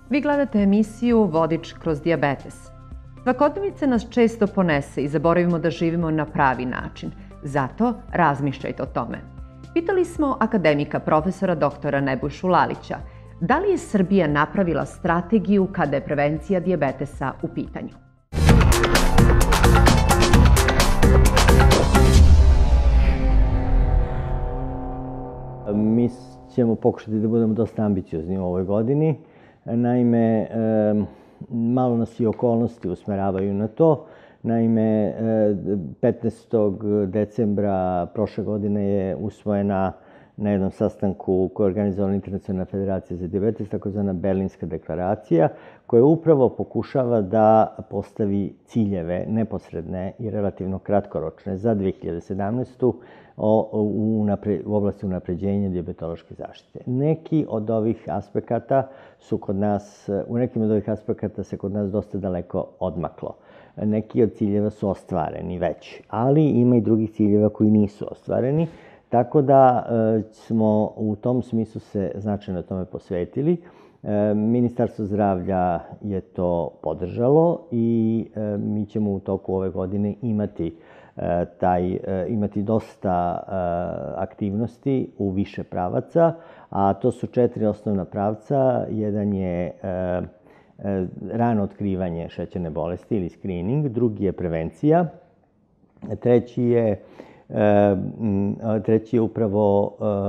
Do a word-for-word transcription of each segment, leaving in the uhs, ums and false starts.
Vi gledate emisiju Vodič kroz dijabetes. Svakodnevica nas često ponese i zaboravimo da živimo na pravi način. Zato razmišljajte o tome. Pitali smo akademika profesora doktora Nebojšu Lalića da li je Srbija napravila strategiju kada je prevencija dijabetesa u pitanju. Mi ćemo pokušati da budemo dosta ambiciozni u ovoj godini. Naime, malo nas i okolnosti usmeravaju na to. Naime, petnaestog decembra prošle godine je usvojena na jednom sastanku koji je organizovala Internacionalna federacija za dijabetes, takozvana Berlinska deklaracija, koja upravo pokušava da postavi ciljeve neposredne i relativno kratkoročne za dve hiljade sedamnaestu. u oblasti unapređenja dijabetološke zaštite. Neki od ovih aspekata su kod nas, u nekim od ovih aspekata se kod nas dosta daleko odmaklo. Neki od ciljeva su ostvareni već, ali ima i drugih ciljeva koji nisu ostvareni, tako da smo u tom smislu se značajno tome posvetili. Ministarstvo zdravlja je to podržalo i mi ćemo u toku ove godine imati taj, imati dosta aktivnosti u više pravaca, a to su četiri osnovna pravca. Jedan je rano otkrivanje šećerne bolesti ili screening, drugi je prevencija, treći je, treći je upravo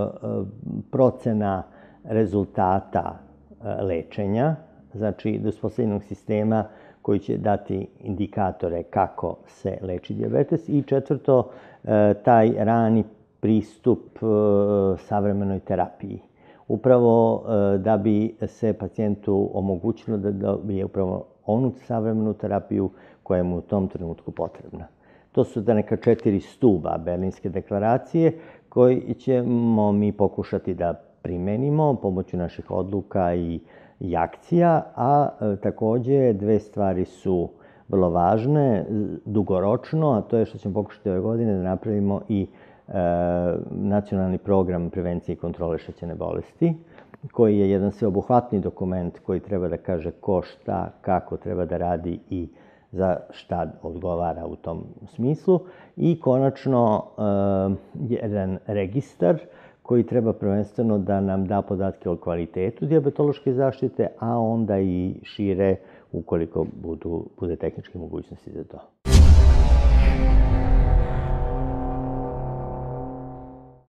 procena rezultata lečenja, znači do uspostavljenog sistema koji će dati indikatore kako se leči dijabetes, i četvrto, taj rani pristup savremenoj terapiji. Upravo da bi se pacijentu omogućilo da dobije upravo onu savremenu terapiju koja mu u tom trenutku potrebna. To su da neka četiri stuba Berlinske deklaracije koji ćemo mi pokušati da primenimo pomoću naših odluka i i akcija, a takođe dve stvari su vrlo važne dugoročno, a to je što ćemo pokušati ove godine da napravimo i nacionalni program prevencije i kontrole šećerne bolesti, koji je jedan sveobuhvatni dokument koji treba da kaže ko, šta, kako treba da radi i za šta odgovara u tom smislu. I konačno jedan registar koji treba prvenstveno da nam da podatke o kvalitetu dijabetološke zaštite, a onda i šire ukoliko bude tehničke mogućnosti za to.